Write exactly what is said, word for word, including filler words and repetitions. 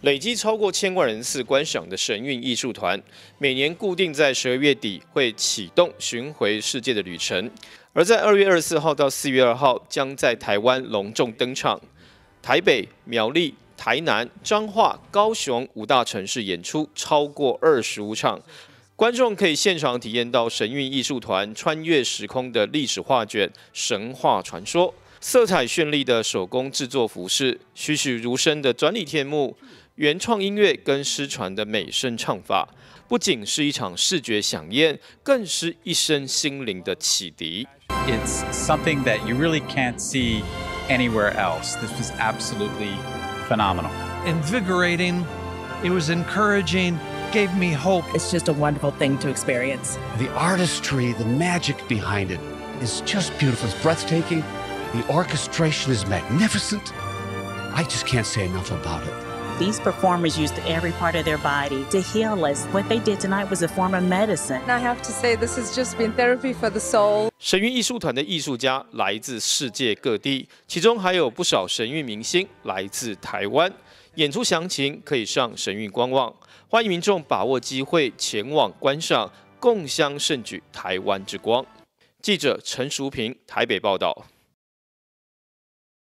累积超过千万人次观赏的神韵艺术团，每年固定在十二月底会启动巡回世界的旅程，而在二月二十四号到四月二号，将在台湾隆重登场，台北、苗栗、台南、彰化、高雄五大城市演出超过二十五场。 观众可以现场体验到神韵艺术团穿越时空的历史画卷、神话传说，色彩绚丽的手工制作服饰，栩栩如生的转礼天幕，原创音乐跟失传的美声唱法，不仅是一场视觉飨宴，更是一生心灵的启迪。 It's something that you really can't see anywhere else. This was absolutely phenomenal. Invigorating. It was encouraging. Gave me hope. It's just a wonderful thing to experience. The artistry, the magic behind it is just beautiful. It's breathtaking. The orchestration is magnificent. I just can't say enough about it. These performers used every part of their body to heal us. What they did tonight was a form of medicine. And I have to say, this has just been therapy for the soul. 神韵艺术团的艺术家来自世界各地，其中还有不少神韵明星来自台湾。演出详情可以上神韵官网，欢迎民众把握机会前往观赏，共襄盛举台湾之光。记者陈淑平台北报道。